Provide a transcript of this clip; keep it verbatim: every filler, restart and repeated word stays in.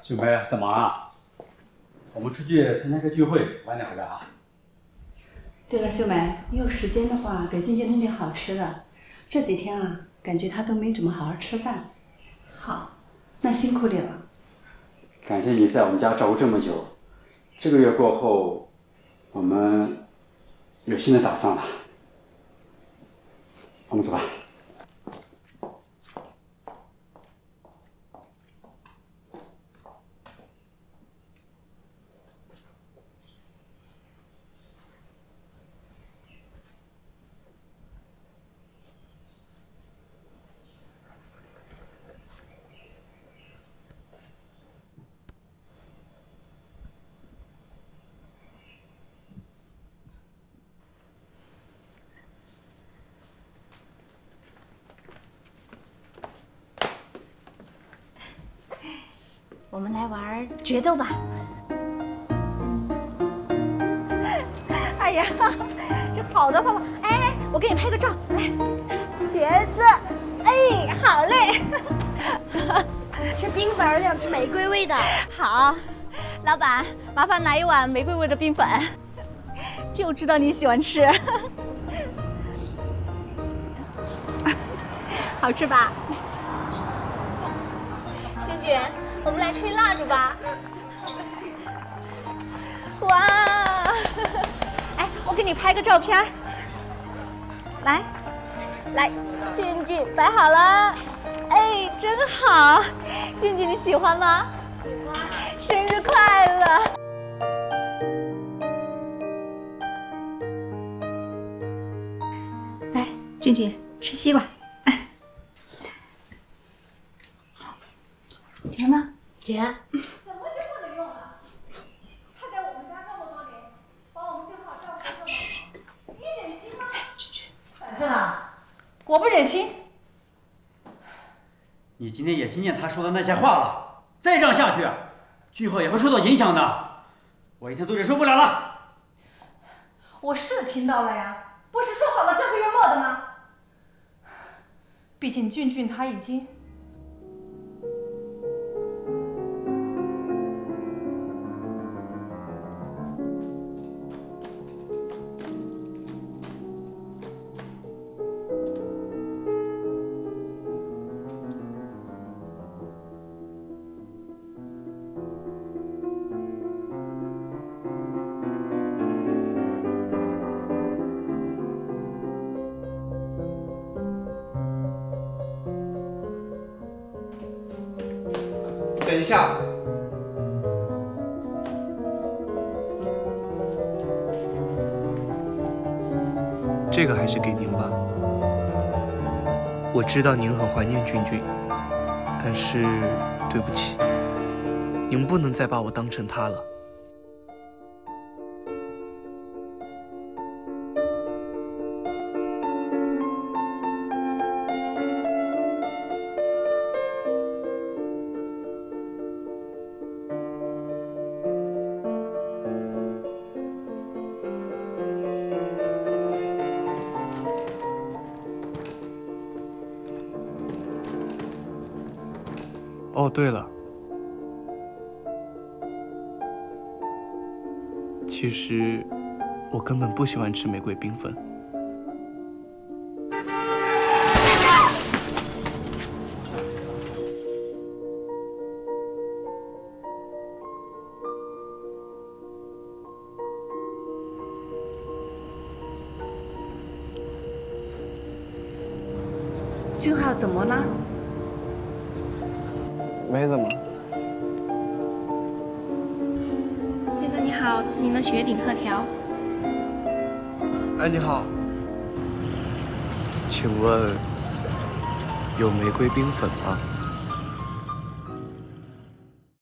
秀梅在忙啊？我们出去参加个聚会，晚点回来啊。 对了，秀梅，你有时间的话，给俊俊弄点好吃的。这几天啊，感觉他都没怎么好好吃饭。好，那辛苦你了。 感谢你在我们家照顾这么久。这个月过后，我们有新的打算了。我们走吧。 我们来玩决斗吧！哎呀，这好的方法！哎哎，我给你拍个照，来，茄子，哎，好嘞！ 是冰粉，两支玫瑰味的。 好，老板，麻烦拿一碗玫瑰味的冰粉，就知道你喜欢吃，好吃吧？君君。 我们来吹蜡烛吧！哇，哎，我给你拍个照片。来，来，俊俊摆好了，哎，真好。俊俊你喜欢吗？喜欢。生日快乐！来，俊俊吃西瓜。 甜吗？ 甜。 怎么就不能用了？他在我们家这么多年，把我们就好照顾。嘘，你忍心吗？去去。 反正啊，我不忍心。 你今天也听见他说的那些话了，再这样下去，俊浩也会受到影响的。我一天都忍受不了了。 我是听到了呀，不是说好了这个月末的吗？毕竟俊俊他已经。 等一下，这个还是给您吧。我知道您很怀念君君，但是对不起，您不能再把我当成他了。 哦，对了，其实我根本不喜欢吃玫瑰冰粉。 君浩怎么了？ 没怎么。 先生你好，这是您的雪顶特调。 哎，你好，请问有玫瑰冰粉吗？